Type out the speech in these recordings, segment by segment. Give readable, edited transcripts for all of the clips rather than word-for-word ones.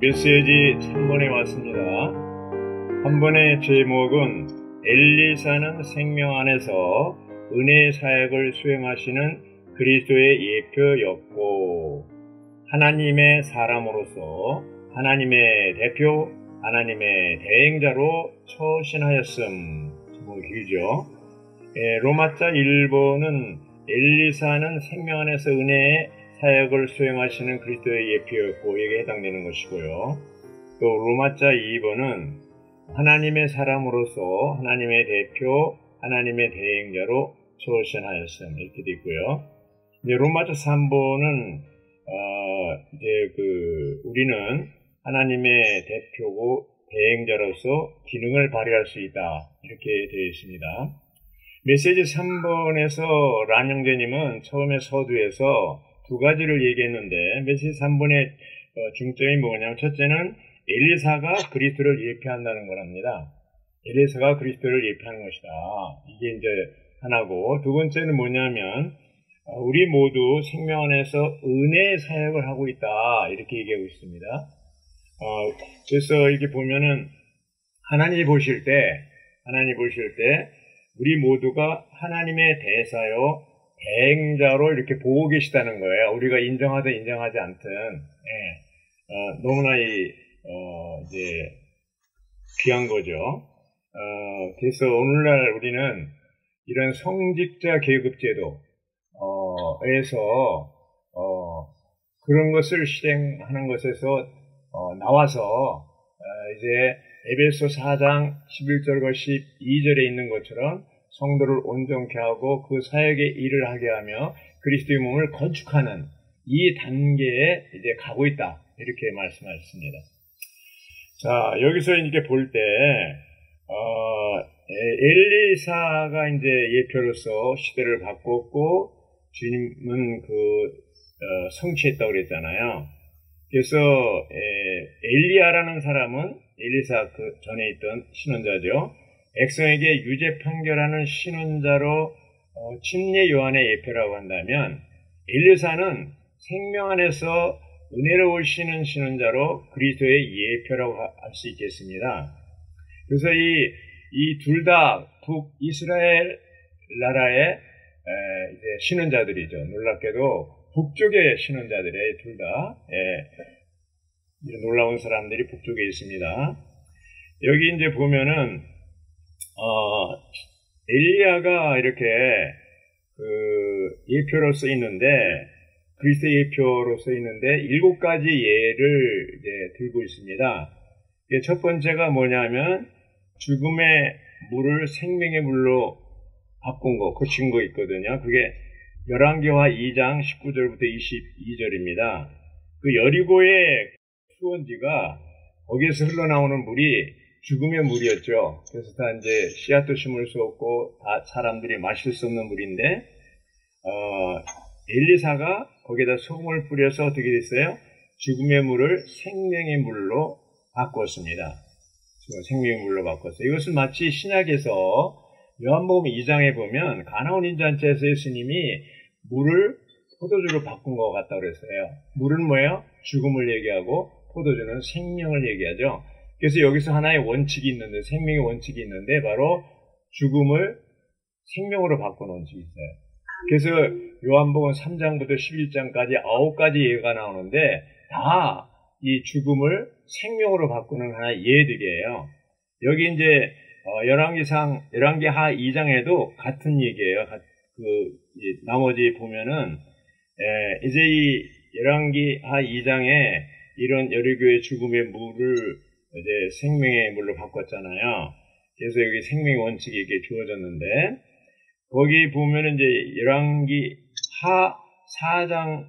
메시지 3번에 왔습니다. 3번의 제목은 엘리사는 생명 안에서 은혜의 사역을 수행하시는 그리스도의 예표였고 하나님의 사람으로서 하나님의 대표, 하나님의 대행자로 처신하였음. 제목이 길죠. 로마자 1번은 엘리사는 생명 안에서 은혜의 사역을 수행하시는 그리스도의 예표였고 이게 해당되는 것이고요. 또 로마자 2번은 하나님의 사람으로서 하나님의 대표, 하나님의 대행자로 처신하였음 이렇게 되어 있고요. 이제 로마자 3번은 우리는 하나님의 대표고 대행자로서 기능을 발휘할 수 있다 이렇게 되어 있습니다. 메시지 3번에서 란영재님은 처음에 서두에서 두 가지를 얘기했는데 메시지 3번의 중점이 뭐냐면 첫째는 엘리사가 그리스도를 예표한다는 거랍니다. 엘리사가 그리스도를 예표하는 것이다. 이게 이제 하나고 두 번째는 뭐냐면 우리 모두 생명 안에서 은혜의 사역을 하고 있다 이렇게 얘기하고 있습니다. 그래서 이렇게 보면은 하나님 보실 때 우리 모두가 하나님의 대사요 대행자로 이렇게 보고 계시다는 거예요. 우리가 인정하든 인정하지 않든 너무나 이제 귀한 거죠. 그래서 오늘날 우리는 이런 성직자 계급제도 에서 그런 것을 실행하는 것에서 나와서 이제 에베소 4장 11절과 12절에 있는 것처럼 성도를 온전케 하고 그 사역의 일을 하게 하며 그리스도의 몸을 건축하는 이 단계에 이제 가고 있다 이렇게 말씀하셨습니다. 자, 여기서 이렇게 볼 때 엘리사가 이제 예표로서 시대를 바꿨고 주님은 성취했다고 그랬잖아요. 그래서 엘리야라는 사람은 엘리사 그 전에 있던 신원자죠. 백성에게 유죄 판결하는 신원자로 침례 요한의 예표라고 한다면 엘리사는 생명 안에서 은혜로우시는 신원자로 그리스도의 예표라고 할 수 있겠습니다. 그래서 이 둘 다 북이스라엘 나라의 이제 신원자들이죠. 놀랍게도 북쪽의 신원자들의 둘 다 이런 놀라운 사람들이 북쪽에 있습니다. 여기 이제 보면은 엘리야가 이렇게 예표로서 있는데 그리스도 예표로서 있는데 7가지 예를 이제 들고 있습니다. 첫 번째가 뭐냐면 죽음의 물을 생명의 물로 바꾼 거, 고친 거 있거든요. 그게 열왕기하 2장 19절부터 22절입니다. 그 여리고의 수원지가 거기에서 흘러나오는 물이 죽음의 물이었죠. 그래서 다 이제 씨앗도 심을 수 없고 다 사람들이 마실 수 없는 물인데 엘리사가 거기에다 소금을 뿌려서 어떻게 됐어요? 죽음의 물을 생명의 물로 바꿨습니다. 생명의 물로 바꿨어요. 이것은 마치 신약에서 요한복음 2장에 보면 가나온 인잔치에서 예수님이 물을 포도주로 바꾼 것 같다고 그랬어요. 물은 뭐예요? 죽음을 얘기하고 포도주는 생명을 얘기하죠. 그래서 여기서 하나의 원칙이 있는데 생명의 원칙이 있는데 바로 죽음을 생명으로 바꾸는 원칙이 있어요. 그래서 요한복음 3장부터 11장까지 9가지 예가 나오는데 다 이 죽음을 생명으로 바꾸는 하나의 예들이에요. 여기 이제 열왕기하 2장에도 같은 얘기예요. 나머지 보면은 이제 이 열왕기하 2장에 이런 여리고의 죽음의 물을 이제 생명의 물로 바꿨잖아요. 그래서 여기 생명의 원칙이 이렇게 주어졌는데 거기 보면은 이제 열왕기하 4장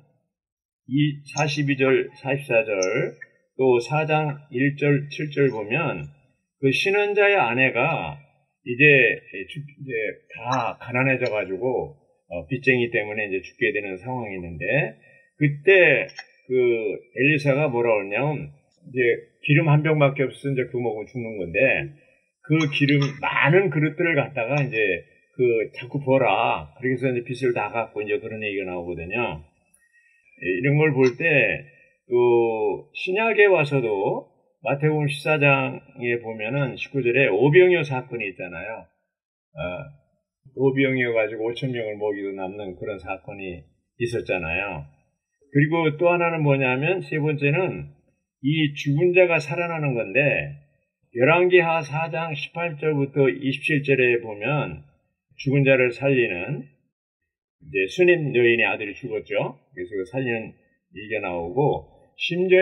42절, 44절 또 4장 1절, 7절 보면 그 신원자의 아내가 이제 다 가난해져가지고 빚쟁이 때문에 이제 죽게 되는 상황이 있는데 그때 그 엘리사가 뭐라 그러냐면 이제 기름 한 병밖에 없어서 이제 그거 먹으면 죽는 건데 그 기름 많은 그릇들을 갖다가 이제 자꾸 부어라. 그래서 이제 빚을 다 갚고 이제 그런 얘기가 나오거든요. 이런 걸 볼 때 또 신약에 와서도 마태복음 14장에 보면은 19절에 오병이어 사건이 있잖아요. 오병이어 가지고 5천 명을 먹이고 남는 그런 사건이 있었잖아요. 그리고 또 하나는 뭐냐면 세 번째는 이 죽은 자가 살아나는 건데 열왕기하 4장 18절부터 27절에 보면 죽은 자를 살리는 이제 수넴 여인의 아들이 죽었죠. 그래서 그 살리는 얘기가 나오고 심지어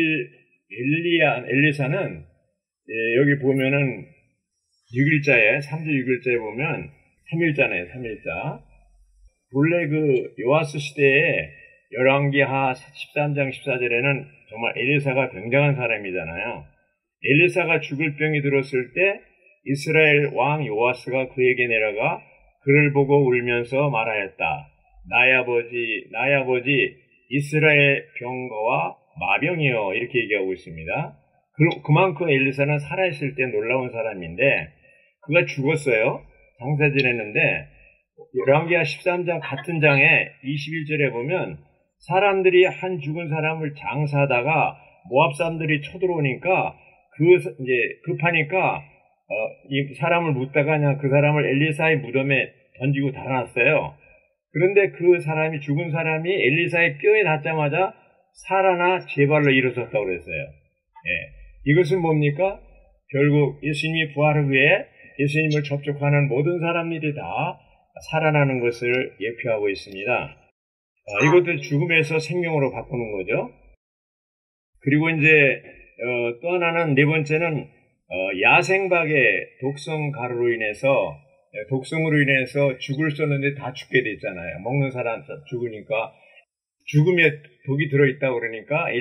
엘리사는 여기 보면은 6일자에 3주 6일자에 보면 3일자네요. 3일자. 본래 그 요아스 시대에 열왕기하 13장 14절에는 정말 엘리사가 굉장한 사람이잖아요. 엘리사가 죽을 병이 들었을 때 이스라엘 왕 요아스가 그에게 내려가 그를 보고 울면서 말하였다. 나의 아버지 이스라엘 병거와 마병이여 이렇게 얘기하고 있습니다. 그만큼 엘리사는 살아있을 때 놀라운 사람인데 그가 죽었어요. 장사 지냈는데 열왕기하 13장 같은 장에 21절에 보면 사람들이 한 죽은 사람을 장사하다가 모압 사람들이 쳐들어오니까 이제 급하니까 이 사람을 묻다가 그냥 그 사람을 엘리사의 무덤에 던지고 달아났어요. 그런데 그 사람이 죽은 사람이 엘리사의 뼈에 닿자마자 살아나 제발로 일어섰다고 그랬어요. 이것은 뭡니까? 결국 예수님이 부활 후에 예수님을 접촉하는 모든 사람들이 다 살아나는 것을 예표하고 있습니다. 이것도 죽음에서 생명으로 바꾸는 거죠. 그리고 이제 또 하나는 네 번째는 야생박의 독성 가루로 인해서 독성으로 인해서 죽을 쏘는데 다 죽게 됐잖아요. 먹는 사람 죽으니까 죽음에 독이 들어있다고 그러니까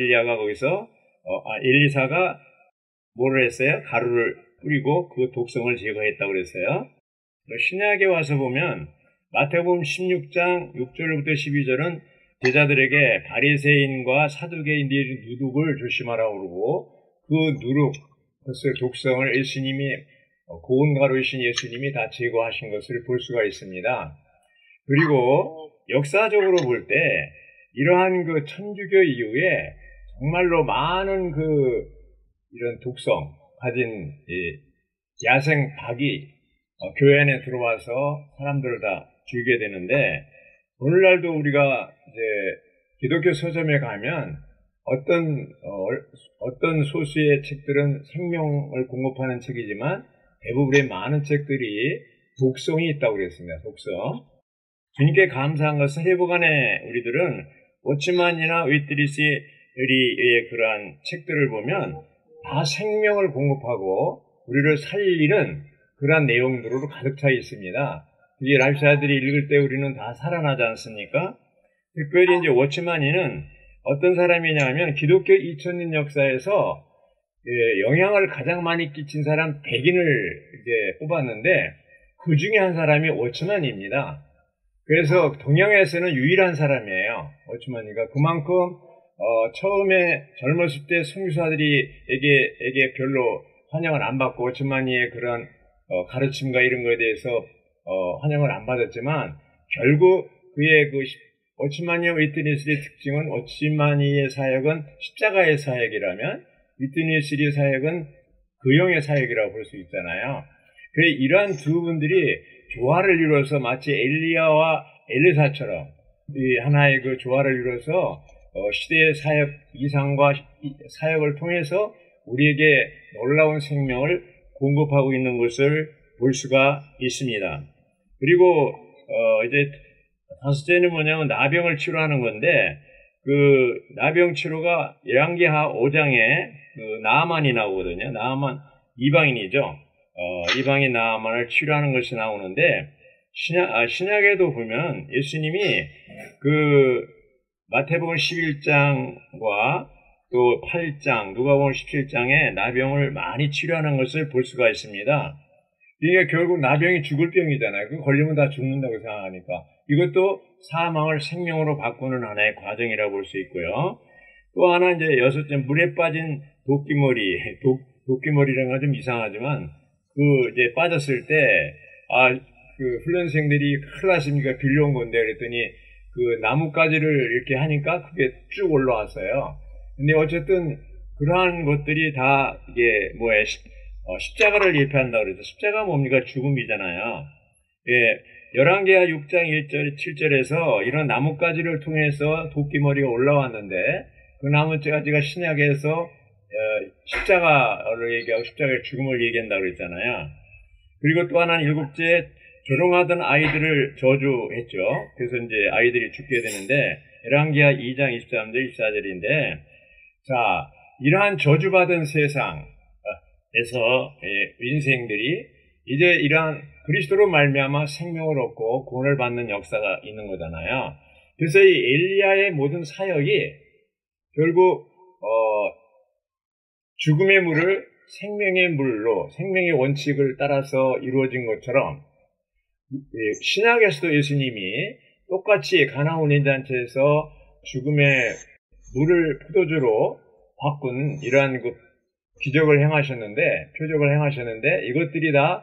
엘리사가 뭐를 했어요? 가루를 뿌리고 그 독성을 제거했다고 그랬어요. 신약에 와서 보면 마태복음 16장 6절부터 12절은 제자들에게 바리새인과 사두개인들의 누룩을 조심하라고 그러고 그 누룩, 그것을 독성을 예수님이 고운 가루이신 예수님이 다 제거하신 것을 볼 수가 있습니다. 그리고 역사적으로 볼 때 이러한 그 천주교 이후에 정말로 많은 이런 독성 가진 야생 박이 교회 안에 들어와서 사람들을 다 죽이게 되는데 오늘날도 우리가 이제 기독교 서점에 가면 어떤 소수의 책들은 생명을 공급하는 책이지만 대부분의 많은 책들이 독성이 있다고 그랬습니다. 독성. 주님께 감사한 것은 회복 안에 우리들은 워치만이나 위트리스의 그러한 책들을 보면 다 생명을 공급하고 우리를 살리는 그러한 내용들로 가득 차 있습니다. 이게 라이프사들이 읽을 때 우리는 다 살아나지 않습니까? 특별히 이제 워치만이는 어떤 사람이냐면 기독교 2000년 역사에서 영향을 가장 많이 끼친 사람 100인을 이제 뽑았는데 그 중에 한 사람이 워치만입니다. 그래서 동양에서는 유일한 사람이에요. 워치만이가 그만큼 처음에 젊었을 때 선교사들에게 별로 환영을 안 받고 워치만이의 그런 가르침과 이런 거에 대해서 환영을 안 받았지만 결국 그의 워치만이와 위트니스의 특징은 워치만이의 사역은 십자가의 사역이라면 위트니스의 사역은 교영의 사역이라고 볼 수 있잖아요. 그래서 이러한 두 분들이 조화를 이루어서 마치 엘리야와 엘리사처럼 이 하나의 그 조화를 이루어서 시대의 사역 이상과 사역을 통해서 우리에게 놀라운 생명을 공급하고 있는 것을 볼 수가 있습니다. 그리고 이제 다섯째는 뭐냐면 나병을 치료하는 건데 그 나병 치료가 열왕기하 5장에 그 나아만이 나오거든요. 나아만 이방인이죠. 이방인 나아만을 치료하는 것이 나오는데 신약에도 보면 예수님이 그 마태복음 11장과 또 8장, 누가복음 17장에 나병을 많이 치료하는 것을 볼 수가 있습니다. 이게 결국 나병이 죽을 병이잖아요. 그 걸리면 다 죽는다고 생각하니까. 이것도 사망을 생명으로 바꾸는 하나의 과정이라고 볼 수 있고요. 또 하나 이제 여섯째, 물에 빠진 도끼머리. 도끼머리라는 건 좀 이상하지만, 이제 빠졌을 때, 훈련생들이 큰일 났습니까? 빌려온 건데, 그랬더니, 나뭇가지를 이렇게 하니까 그게 쭉 올라왔어요. 근데 어쨌든 그러한 것들이 다 이게 뭐에 십자가를 예표한다고 그래서 십자가 뭡니까? 죽음이잖아요. 예, 열왕기하 6장 1절, 7절에서 이런 나뭇가지를 통해서 도끼머리가 올라왔는데 그 나뭇가지가 신약에서 십자가를 얘기하고 십자가의 죽음을 얘기한다고 그랬잖아요. 그리고 또 하나는 일곱째 조롱하던 아이들을 저주했죠. 그래서 이제 아이들이 죽게 되는데 열왕기하 2장 23절 24절인데 자, 이러한 저주받은 세상에서 인생들이 이제 이러한 그리스도로 말미암아 생명을 얻고 구원을 받는 역사가 있는 거잖아요. 그래서 이 엘리야의 모든 사역이 결국 죽음의 물을 생명의 물로 생명의 원칙을 따라서 이루어진 것처럼 신약에서도 예수님이 똑같이 가나 혼인잔치에서 죽음의 물을 포도주로 바꾼 이러한 그 기적을 행하셨는데 표적을 행하셨는데 이것들이 다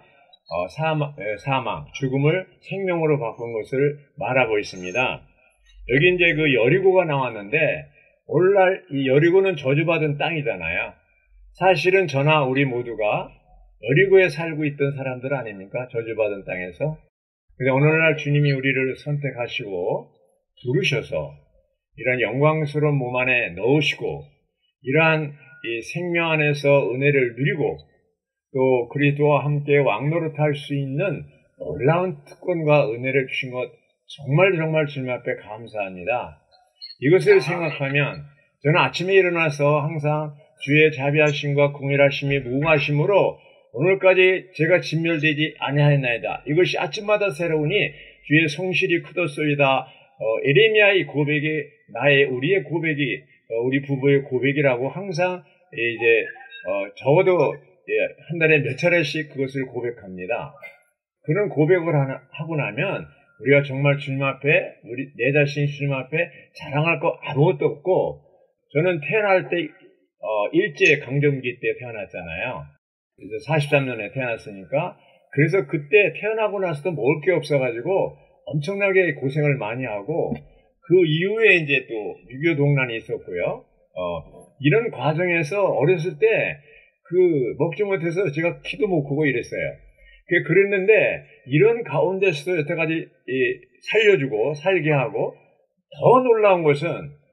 사망, 죽음을 생명으로 바꾼 것을 말하고 있습니다. 여기 이제 그 여리고가 나왔는데 오늘날 이 여리고는 저주받은 땅이잖아요. 사실은 저나 우리 모두가 여리고에 살고 있던 사람들 아닙니까? 저주받은 땅에서. 근데 오늘날 주님이 우리를 선택하시고 부르셔서 이런 영광스러운 몸 안에 넣으시고 이러한 이 생명 안에서 은혜를 누리고 또 그리스도와 함께 왕노릇할 수 있는 놀라운 특권과 은혜를 주신 것 정말 주님 앞에 감사합니다. 이것을 생각하면 저는 아침에 일어나서 항상 주의 자비하심과 공일하심이 무궁하심으로 오늘까지 제가 진멸되지 아니하였나이다. 이것이 아침마다 새로우니 주의 성실이 크도소이다. 에레미야의 고백이 우리의 고백이 우리 부부의 고백이라고 항상 이제 적어도 한 달에 몇 차례씩 그것을 고백합니다. 그런 고백을 하고 나면 우리가 정말 주님 앞에 내 자신이 주님 앞에 자랑할 거 아무것도 없고 저는 태어날 때 일제 강점기 때 태어났잖아요. 그래서 43년에 태어났으니까 그래서 그때 태어나고 나서도 먹을 게 없어가지고 엄청나게 고생을 많이 하고 그 이후에 이제 또 6.25 동란이 있었고요. 이런 과정에서 어렸을 때 먹지 못해서 제가 키도 못 크고 이랬어요. 그랬는데 이런 가운데서도 여태까지 살려주고 살게 하고 더 놀라운 것은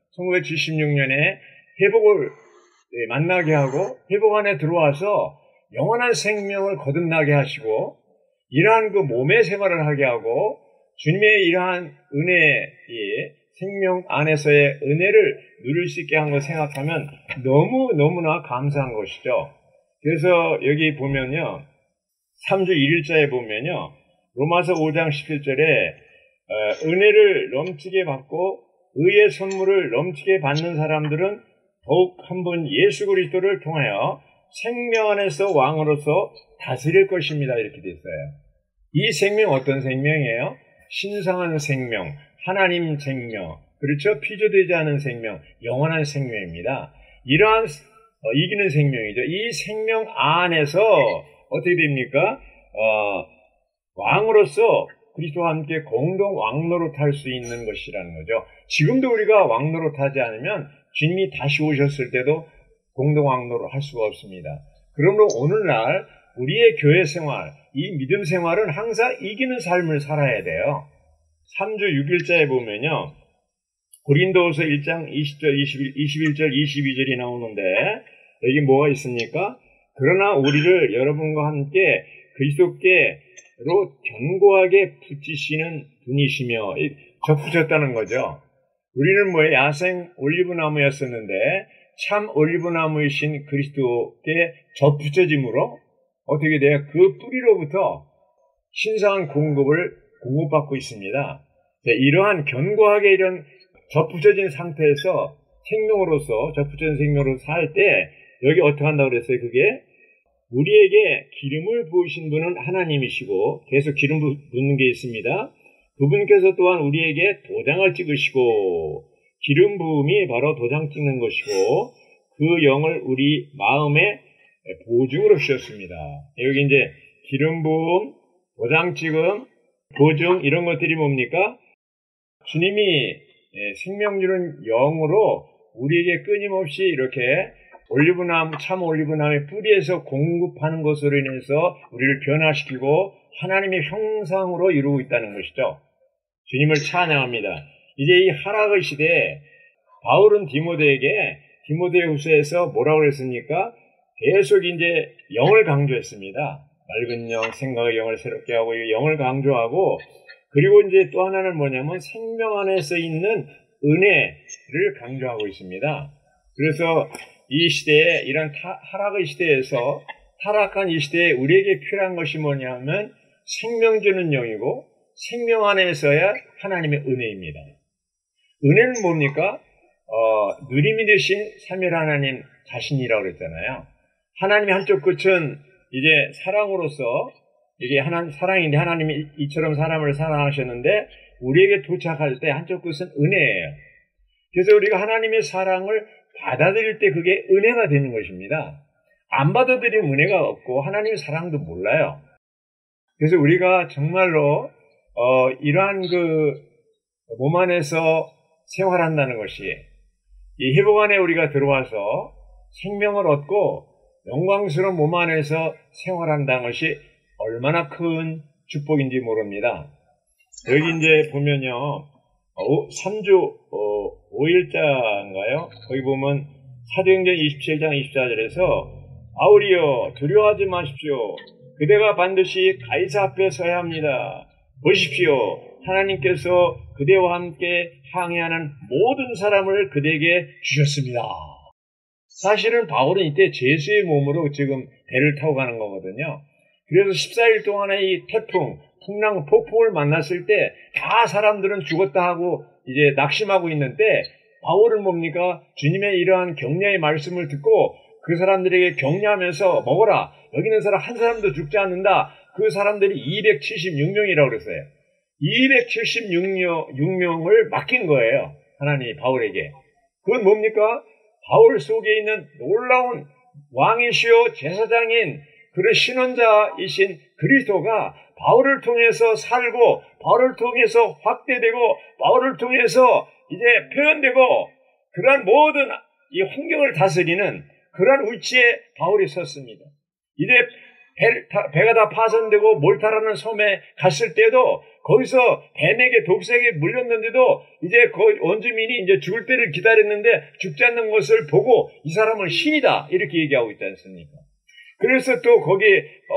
1976년에 회복을 만나게 하고 회복 안에 들어와서 영원한 생명을 거듭나게 하시고 이러한 그 몸의 생활을 하게 하고 주님의 이러한 생명 안에서의 은혜를 누릴 수 있게 한 걸 생각하면 너무나 감사한 것이죠. 그래서 여기 보면요. 3주 1일자에 보면요. 로마서 5장 17절에 은혜를 넘치게 받고 의의 선물을 넘치게 받는 사람들은 더욱 한 분 예수 그리스도를 통하여 생명 안에서 왕으로서 다스릴 것입니다. 이렇게 돼 있어요. 이 생명 어떤 생명이에요? 신성한 생명, 하나님 생명, 그렇죠? 피조되지 않은 생명, 영원한 생명입니다. 이러한 이기는 생명이죠. 이 생명 안에서 어떻게 됩니까? 왕으로서 그리스도와 함께 공동 왕노릇할 수 있는 것이라는 거죠. 지금도 우리가 왕노릇하지 않으면 주님이 다시 오셨을 때도 공동 왕노릇 할 수가 없습니다. 그러므로 오늘날 우리의 교회 생활, 이 믿음 생활은 항상 이기는 삶을 살아야 돼요. 3주 6일자에 보면요. 고린도후서 1장 20절, 21절, 22절이 나오는데 여기 뭐가 있습니까? 그러나 우리를 여러분과 함께 그리스도께로 견고하게 붙이시는 분이시며 접붙였다는 거죠. 우리는 야생 올리브나무였었는데 참 올리브나무이신 그리스도께 접붙여짐으로 어떻게 돼요? 그 뿌리로부터 신성한 공급받고 있습니다. 이러한 견고하게 이런 접붙여진 상태에서 접붙여진 생명으로서 살 때 여기 어떻게 한다고 그랬어요? 그게 우리에게 기름을 부으신 분은 하나님이시고 계속 기름 붓는 게 있습니다. 그분께서 또한 우리에게 도장을 찍으시고 기름 부음이 바로 도장 찍는 것이고 그 영을 우리 마음에 보증으로 주셨습니다. 여기 이제 기름 부음, 도장 찍음, 보증 이런 것들이 뭡니까? 주님이 생명 주는 영으로 우리에게 끊임없이 이렇게 올리브나무, 참 올리브나무의 뿌리에서 공급하는 것으로 인해서 우리를 변화시키고 하나님의 형상으로 이루고 있다는 것이죠. 주님을 찬양합니다. 이제 이 하락의 시대에 바울은 디모데후서에서 뭐라고 그랬습니까? 계속 이제 영을 강조했습니다. 맑은 영, 생각의 영을 새롭게 하고 영을 강조하고, 그리고 이제 또 하나는 뭐냐면 생명 안에서 있는 은혜를 강조하고 있습니다. 그래서 이 시대에, 이런 하락의 시대에서, 타락한 이 시대에 우리에게 필요한 것이 뭐냐면 생명 주는 영이고 생명 안에서야 하나님의 은혜입니다. 은혜는 뭡니까? 누림이 되신 삼위일 하나님 자신이라고 그랬잖아요. 하나님의 한쪽 끝은 이제 사랑으로서, 이게 사랑인데 하나님이 이처럼 사람을 사랑하셨는데 우리에게 도착할 때 한쪽 끝은 은혜예요. 그래서 우리가 하나님의 사랑을 받아들일 때 그게 은혜가 되는 것입니다. 안 받아들이면 은혜가 없고 하나님의 사랑도 몰라요. 그래서 우리가 정말로 이러한 그 몸 안에서 생활한다는 것이, 이 회복 안에 우리가 들어와서 생명을 얻고 영광스러운 몸 안에서 생활한다는 것이 얼마나 큰 축복인지 모릅니다. 여기 이제 보면요, 3주 5일자인가요? 거기 보면 사도행전 27장 24절에서 바울이여 두려워하지 마십시오. 그대가 반드시 가이사 앞에 서야 합니다. 보십시오. 하나님께서 그대와 함께 항해하는 모든 사람을 그대에게 주셨습니다. 사실은 바울은 이때 제수의 몸으로 지금 배를 타고 가는 거거든요. 그래서 14일 동안의 이 태풍, 풍랑, 폭풍을 만났을 때 다 사람들은 죽었다 하고 이제 낙심하고 있는데, 바울은 뭡니까? 주님의 이러한 격려의 말씀을 듣고 그 사람들에게 격려하면서 먹어라. 여기 있는 사람 한 사람도 죽지 않는다. 그 사람들이 276명이라고 그랬어요. 276명을 맡긴 거예요. 하나님이 바울에게. 그건 뭡니까? 바울 속에 있는 놀라운 왕이시요 제사장인 그런 신원자이신 그리스도가 바울을 통해서 살고, 바울을 통해서 확대되고, 바울을 통해서 이제 표현되고, 그러한 모든 이 환경을 다스리는 그러한 위치에 바울이 섰습니다. 이제 배가 다 파손되고 몰타라는 섬에 갔을 때도 거기서 뱀에게 독색에 물렸는데도 이제 그 원주민이 이제 죽을 때를 기다렸는데 죽지 않는 것을 보고 이 사람은 신이다 이렇게 얘기하고 있지 않습니까? 그래서 또 거기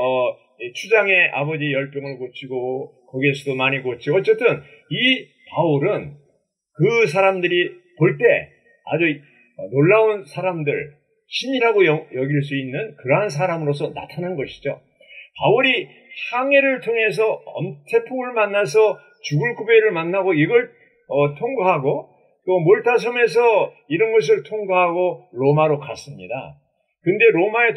추장의 아버지 10병을 고치고 거기에서도 많이 고치고, 어쨌든 이 바울은 그 사람들이 볼 때 아주 놀라운 사람들, 신이라고 여길 수 있는 그러한 사람으로서 나타난 것이죠. 바울이 항해를 통해서 태풍을 만나서 죽을 구배를 만나고 이걸 통과하고, 또 몰타섬에서 이런 것을 통과하고 로마로 갔습니다. 근데 로마에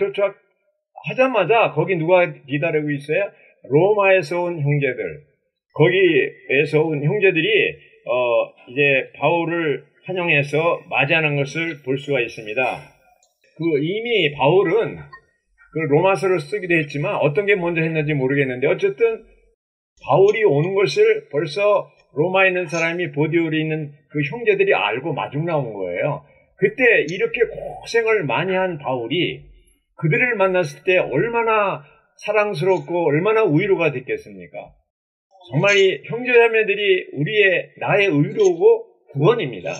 도착하자마자 거기 누가 기다리고 있어요? 로마에서 온 형제들. 거기에서 온 형제들이 이제 바울을 환영해서 맞이하는 것을 볼 수가 있습니다. 이미 바울은 그 로마서를 쓰기도 했지만 어떤 게 먼저 했는지 모르겠는데, 어쨌든 바울이 오는 것을 벌써 로마에 있는 사람이 보디올에 있는 그 형제들이 알고 마중 나온 거예요. 그때 이렇게 고생을 많이 한 바울이 그들을 만났을 때 얼마나 사랑스럽고 얼마나 위로가 됐겠습니까? 정말 이 형제자매들이 나의 위로고 구원입니다.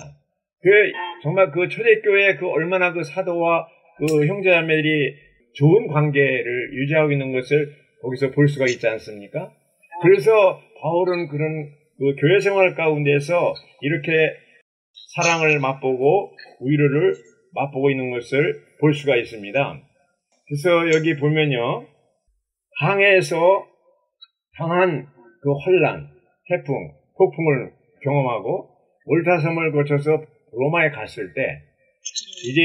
정말 그 초대교회 얼마나 그 사도와 그 형제자매들이 좋은 관계를 유지하고 있는 것을 거기서 볼 수가 있지 않습니까? 그래서 바울은 그런 그 교회 생활 가운데서 이렇게 사랑을 맛보고 위로를 맛보고 있는 것을 볼 수가 있습니다. 그래서 여기 보면요, 항해에서 당한 그 혼란, 태풍, 폭풍을 경험하고 몰타섬을 거쳐서 로마에 갔을 때 이제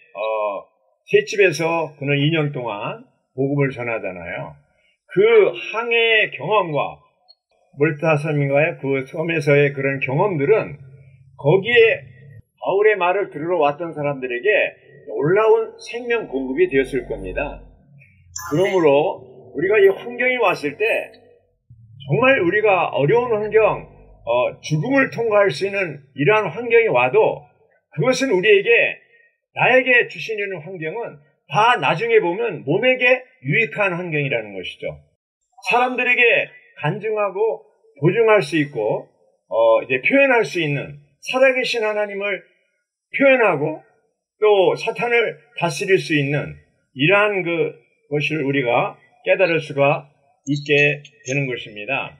셋집에서 그는 2년 동안 복음을 전하잖아요. 그 항해의 경험과 몰타섬인가요? 그 섬에서의 그런 경험들은 거기에 바울의 말을 들으러 왔던 사람들에게 놀라운 생명 공급이 되었을 겁니다. 그러므로 우리가 이 환경이 왔을 때 정말 우리가 어려운 환경, 죽음을 통과할 수 있는 이러한 환경이 와도 그것은 우리에게, 나에게 주시는 환경은 다 나중에 보면 몸에게 유익한 환경이라는 것이죠. 사람들에게 간증하고 보증할 수 있고, 이제 표현할 수 있는 살아계신 하나님을 표현하고 또 사탄을 다스릴 수 있는 이러한 것을 우리가 깨달을 수가 있게 되는 것입니다.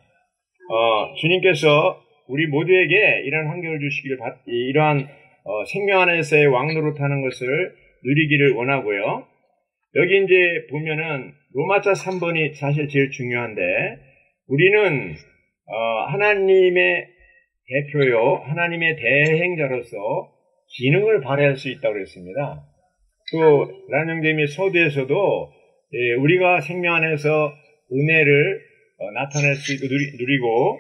주님께서 우리 모두에게 이러한 환경을 주시기를, 이러한 생명 안에서의 왕노릇하는 것을 누리기를 원하고요. 여기 이제 보면은 로마자 3번이 사실 제일 중요한데, 우리는 하나님의 대표요, 하나님의 대행자로서 기능을 발휘할 수 있다고 그랬습니다. 또 란영재미 서두에서도 우리가 생명 안에서 은혜를 나타낼 수 있고 누리고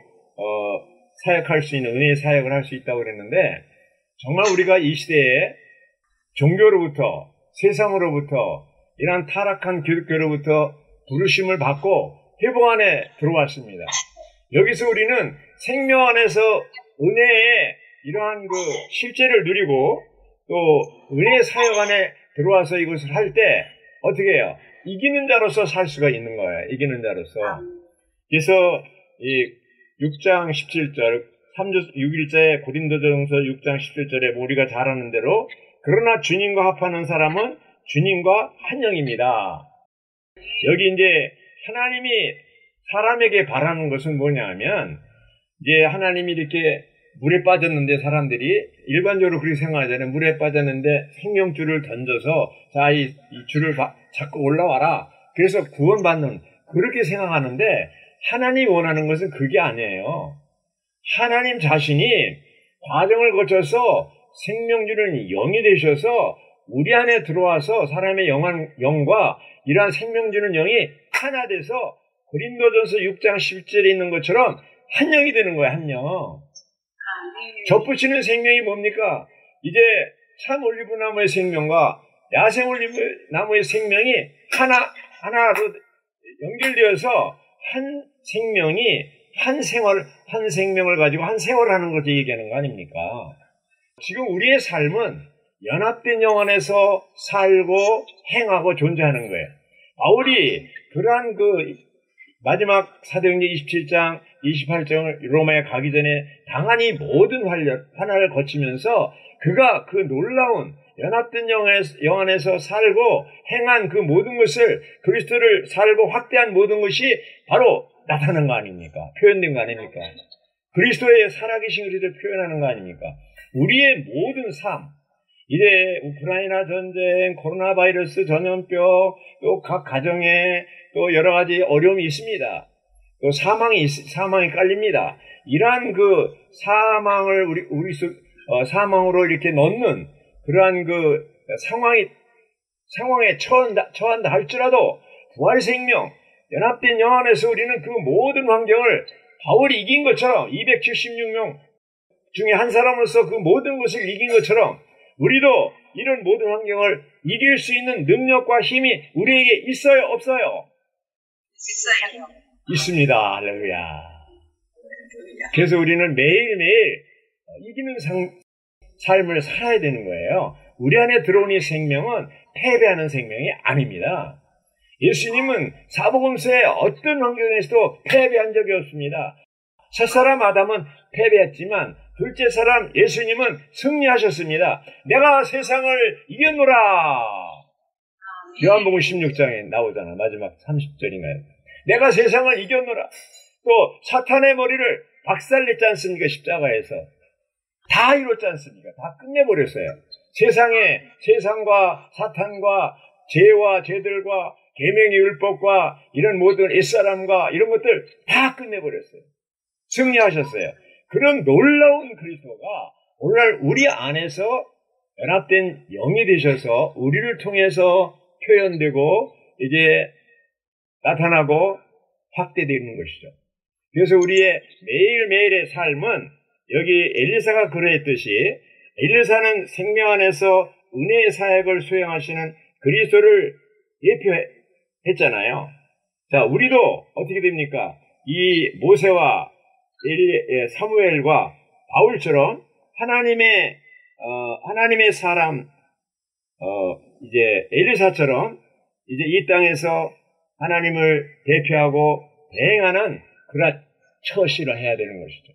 사역할 수 있는 은혜의 사역을 할 수 있다고 그랬는데, 정말 우리가 이 시대에 종교로부터, 세상으로부터, 이러한 타락한 기독교로부터 부르심을 받고 회복 안에 들어왔습니다. 여기서 우리는 생명 안에서 은혜의 이러한 실제를 누리고 또 은혜의 사역 안에 들어와서 이것을 할 때 어떻게 해요? 이기는 자로서 살 수가 있는 거예요. 이기는 자로서. 그래서 이 6장 17절, 3주 6일째 고린도전서 6장 17절에 우리가 잘 아는 대로, 그러나 주님과 합하는 사람은 주님과 한 영입니다. 여기 이제 하나님이 사람에게 바라는 것은 뭐냐 하면, 이제 하나님이 이렇게 물에 빠졌는데, 사람들이 일반적으로 그렇게 생각하잖아요. 물에 빠졌는데 생명줄을 던져서 자, 이 줄을 잡고 올라와라. 그래서 구원받는, 그렇게 생각하는데, 하나님이 원하는 것은 그게 아니에요. 하나님 자신이 과정을 거쳐서 생명줄은 영이 되셔서 우리 안에 들어와서 사람의 영과 이러한 생명주는 영이 하나 돼서 고린도전서 6장 10절에 있는 것처럼 한 영이 되는 거예요. 한 영. 접붙이는 생명이 뭡니까? 이제 참 올리브나무의 생명과 야생 올리브나무의 생명이 하나로 연결되어서 한 생명이 한 생명을 가지고 한 세월을 하는 것을 얘기하는 거 아닙니까? 지금 우리의 삶은 연합된 영 안에서 살고 행하고 존재하는 거예요. 바울이 그러한 마지막 사도행전 27장, 28장을 로마에 가기 전에 당한 이 모든 환난을 거치면서 그가 그 놀라운 연합된 영 안에서 살고 행한 그 모든 것을, 그리스도를 살고 확대한 모든 것이 바로 나타난 거 아닙니까? 표현된 거 아닙니까? 그리스도의 살아계신 그리스도를 표현하는 거 아닙니까? 우리의 모든 삶, 이제 우크라이나 전쟁, 코로나 바이러스, 전염병, 또 각 가정에 또 여러 가지 어려움이 있습니다. 또 사망이 깔립니다. 이러한 사망을 사망으로 이렇게 넣는 그러한 상황에 처한다 할지라도 부활 생명, 연합된 영 안에서 우리는 그 모든 환경을 바울이 이긴 것처럼 276명 중에 한 사람으로서 그 모든 것을 이긴 것처럼 우리도 이런 모든 환경을 이길 수 있는 능력과 힘이 우리에게 있어요? 없어요? 있어요. 있습니다. 할렐루야. 그래서 우리는 매일매일 이기는 삶을 살아야 되는 거예요. 우리 안에 들어온 이 생명은 패배하는 생명이 아닙니다. 예수님은 사복음서의 어떤 환경에서도 패배한 적이 없습니다. 첫사람 아담은 패배했지만 둘째 사람 예수님은 승리하셨습니다. 내가 세상을 이겼노라. 요한복음 16장에 나오잖아. 마지막 30절인가요? 내가 세상을 이겼노라. 또 사탄의 머리를 박살냈지 않습니까? 십자가에서. 다 이뤘지 않습니까? 다 끝내버렸어요. 세상과 사탄과 죄와 죄들과 계명의 율법과 이런 모든 옛사람과 이런 것들 다 끝내버렸어요. 승리하셨어요. 그런 놀라운 그리스도가 오늘날 우리 안에서 연합된 영이 되셔서 우리를 통해서 표현되고 이제 나타나고 확대되는 것이죠. 그래서 우리의 매일매일의 삶은 여기 엘리사가 그러했듯이 엘리사는 생명 안에서 은혜의 사역을 수행하시는 그리스도를 예표했잖아요. 자, 우리도 어떻게 됩니까? 이 모세와 사무엘과 바울처럼 하나님의 하나님의 사람, 이제 엘리사처럼 이제 이 땅에서 하나님을 대표하고 대행하는 그런 처시를 해야 되는 것이죠.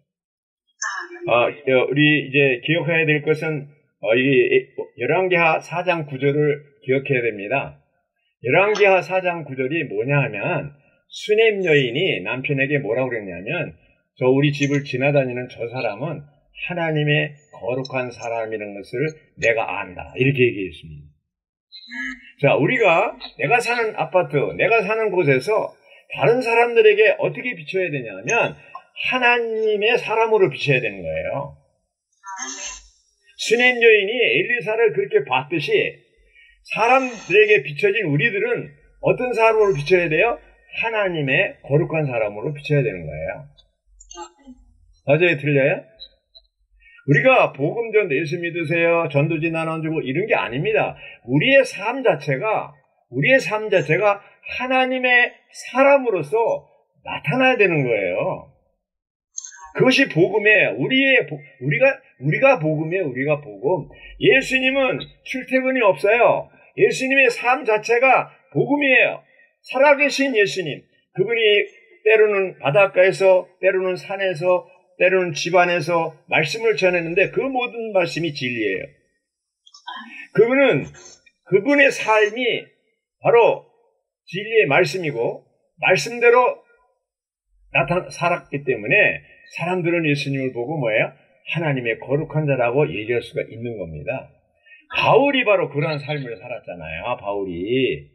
우리 이제 기억해야 될 것은 이 열왕기하 4장 9절을 기억해야 됩니다. 열왕기하 4장 9절이 뭐냐 하면 수넴 여인이 남편에게 뭐라고 그랬냐면 저 우리 집을 지나다니는 저 사람은 하나님의 거룩한 사람이라는 것을 내가 안다. 이렇게 얘기했습니다. 자, 우리가 내가 사는 아파트, 내가 사는 곳에서 다른 사람들에게 어떻게 비춰야 되냐면 하나님의 사람으로 비춰야 되는 거예요. 수넴 여인이 엘리사를 그렇게 봤듯이 사람들에게 비춰진 우리들은 어떤 사람으로 비춰야 돼요? 하나님의 거룩한 사람으로 비춰야 되는 거예요. 맞아요? 틀려요? 우리가 복음 전 예수 믿으세요, 전도지 나눠주고 이런 게 아닙니다. 우리의 삶 자체가 하나님의 사람으로서 나타나야 되는 거예요. 그것이 복음이에요. 우리가 복음이에요. 우리가 복음. 예수님은 출퇴근이 없어요. 예수님의 삶 자체가 복음이에요. 살아계신 예수님. 그분이 때로는 바닷가에서, 때로는 산에서, 때로는 집안에서 말씀을 전했는데 그 모든 말씀이 진리예요. 그분의 삶이 바로 진리의 말씀이고 말씀대로 살았기 때문에 사람들은 예수님을 보고 뭐예요? 하나님의 거룩한 자라고 얘기할 수가 있는 겁니다. 바울이 바로 그러한 삶을 살았잖아요. 바울이.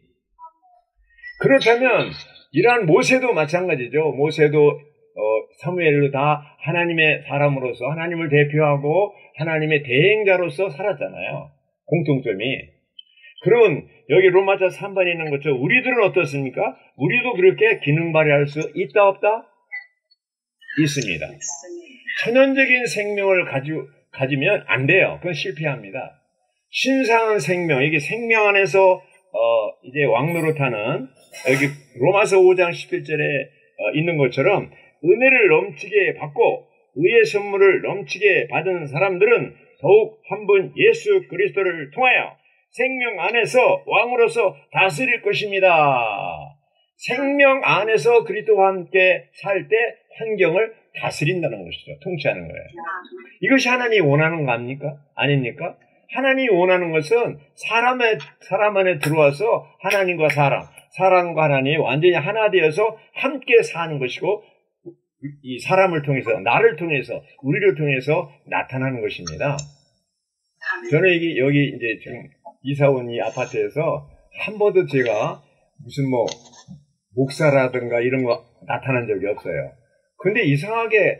그렇다면 이러한 모세도 마찬가지죠. 모세도 사무엘도 다 하나님의 사람으로서 하나님을 대표하고 하나님의 대행자로서 살았잖아요. 공통점이. 그러면 여기 로마서 3번에 있는 것처럼 우리들은 어떻습니까? 우리도 그렇게 기능 발휘할 수 있다 없다? 있습니다. 천연적인 생명을 가지면 안 돼요. 그건 실패합니다. 신성한 생명, 이게 생명 안에서 이제 왕노릇하는 여기 로마서 5장 11절에 있는 것처럼 은혜를 넘치게 받고 의의 선물을 넘치게 받은 사람들은 더욱 한 분 예수 그리스도를 통하여 생명 안에서 왕으로서 다스릴 것입니다. 생명 안에서 그리스도와 함께 살 때 환경을 다스린다는 것이죠. 통치하는 거예요. 이것이 하나님이 원하는 거 아닙니까? 아닙니까? 하나님이 원하는 것은 사람 안에 들어와서 하나님과 사람과 하나님이 완전히 하나 되어서 함께 사는 것이고 이 사람을 통해서, 나를 통해서, 우리를 통해서 나타나는 것입니다. 저는 여기 이제 지금 이사 온 이 아파트에서 한 번도 제가 무슨 목사라든가 이런 거 나타난 적이 없어요. 근데 이상하게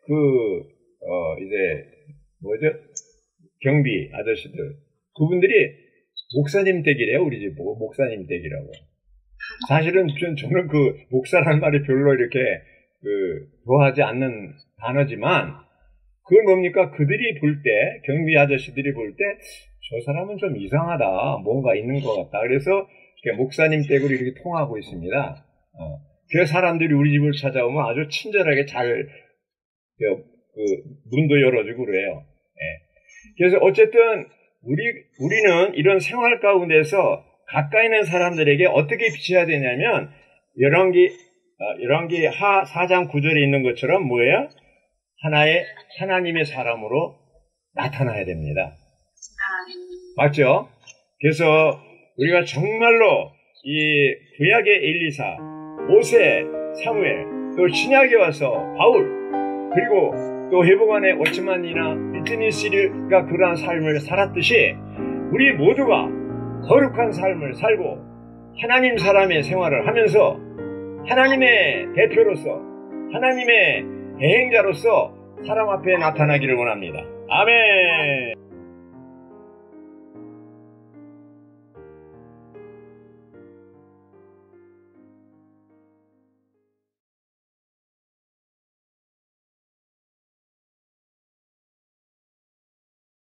이제 경비 아저씨들, 그분들이 목사님 댁이래요. 우리 집 보고 목사님 댁이라고. 사실은 저는 그 목사라는 말이 별로 이렇게 좋아하지 않는 단어지만, 그건 뭡니까? 그들이 볼 때, 경비 아저씨들이 볼 때, 저 사람은 좀 이상하다. 뭔가 있는 것 같다. 그래서 목사님 댁으로 이렇게 통하고 있습니다. 그래서 사람들이 우리 집을 찾아오면 아주 친절하게 잘, 문도 열어주고 그래요. 그래서 어쨌든, 우리는 이런 생활 가운데서 가까이 있는 사람들에게 어떻게 비춰야 되냐면, 열왕기 하 4장 9절에 있는 것처럼 뭐예요? 하나님의 사람으로 나타나야 됩니다. 맞죠? 그래서 우리가 정말로 이 구약의 엘리사, 모세, 사무엘, 또 신약에 와서 바울, 그리고 또 회복안의 워치만이나 비트니스가 그러한 삶을 살았듯이 우리 모두가 거룩한 삶을 살고 하나님 사람의 생활을 하면서 하나님의 대표로서, 하나님의 대행자로서 사람 앞에 나타나기를 원합니다. 아멘.